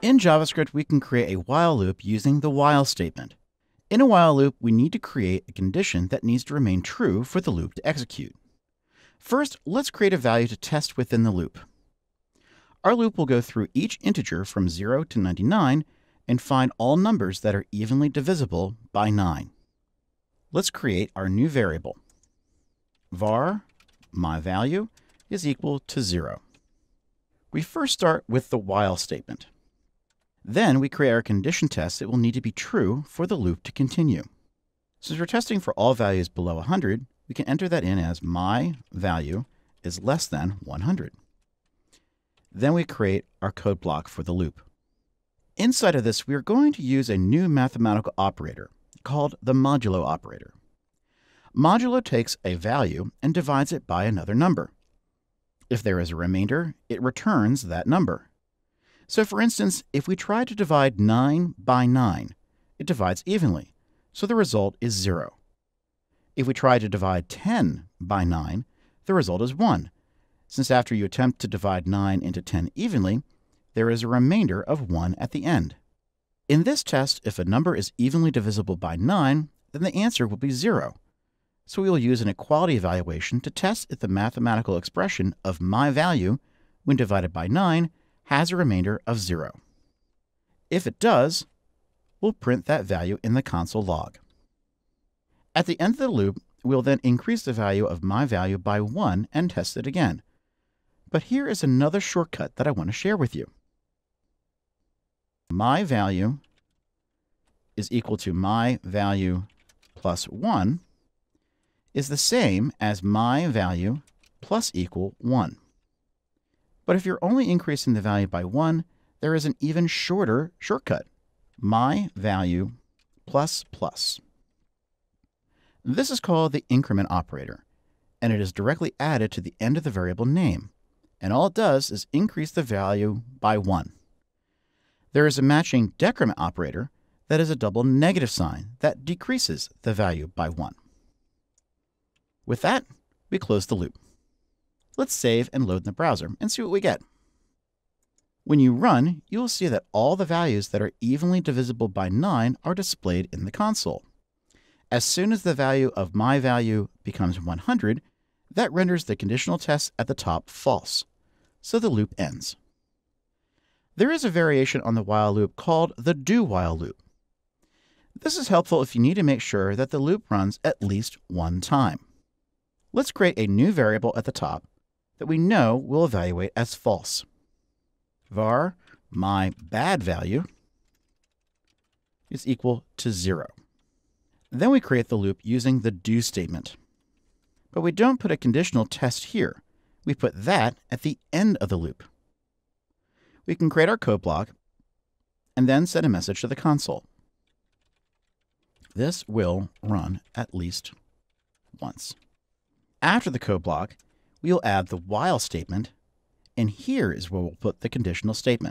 In JavaScript, we can create a while loop using the while statement. In a while loop, we need to create a condition that needs to remain true for the loop to execute. First, let's create a value to test within the loop. Our loop will go through each integer from 0 to 99 and find all numbers that are evenly divisible by 9. Let's create our new variable. Var myValue is equal to 0. We first start with the while statement. Then we create our condition test that will need to be true for the loop to continue. Since we're testing for all values below 100, we can enter that in as myValue is less than 100. Then we create our code block for the loop. Inside of this, we are going to use a new mathematical operator called the Modulo Operator. Modulo takes a value and divides it by another number. If there is a remainder, it returns that number. So for instance, if we try to divide 9 by 9, it divides evenly, so the result is 0. If we try to divide 10 by 9, the result is 1, since after you attempt to divide 9 into 10 evenly, there is a remainder of 1 at the end. In this test, if a number is evenly divisible by 9, then the answer will be 0. So we will use an equality evaluation to test if the mathematical expression of myValue, when divided by 9, has a remainder of 0. If it does, we'll print that value in the console log. At the end of the loop, we'll then increase the value of myValue by 1 and test it again. But here is another shortcut that I want to share with you. MyValue is equal to myValue plus 1 is the same as myValue plus equal 1. But if you're only increasing the value by 1, there is an even shorter shortcut, myValue plus plus. This is called the increment operator, and it is directly added to the end of the variable name, and all it does is increase the value by 1. There is a matching decrement operator that is a double negative sign that decreases the value by 1. With that, we close the loop. Let's save and load in the browser and see what we get. When you run, you will see that all the values that are evenly divisible by 9 are displayed in the console. As soon as the value of myValue becomes 100, that renders the conditional test at the top false, so the loop ends. There is a variation on the while loop called the do-while loop. This is helpful if you need to make sure that the loop runs at least one time. Let's create a new variable at the top that we know will evaluate as false. Var myBadValue is equal to 0. Then we create the loop using the do statement. But we don't put a conditional test here. We put that at the end of the loop. We can create our code block and then send a message to the console. This will run at least once. After the code block, we will add the while statement, and here is where we'll put the conditional statement.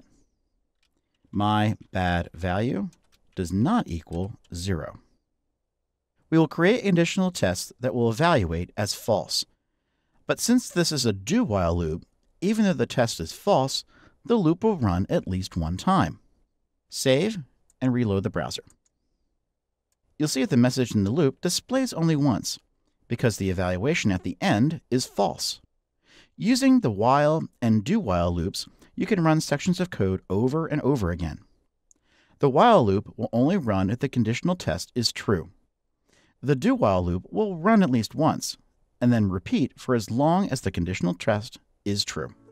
myBadValue does not equal 0. We will create a conditional test that will evaluate as false. But since this is a do-while loop, even though the test is false, the loop will run at least one time. Save and reload the browser. You'll see that the message in the loop displays only once, because the evaluation at the end is false. Using the while and do-while loops, you can run sections of code over and over again. The while loop will only run if the conditional test is true. The do-while loop will run at least once, and then repeat for as long as the conditional test is true.